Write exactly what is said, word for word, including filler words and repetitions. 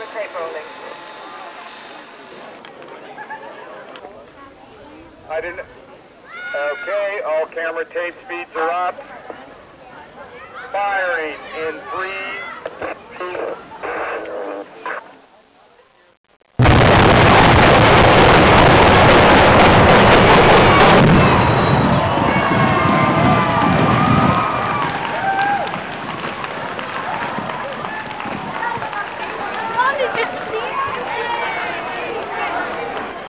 tape rolling. I didn't... Okay, all camera tape speeds are up. Firing in three, two...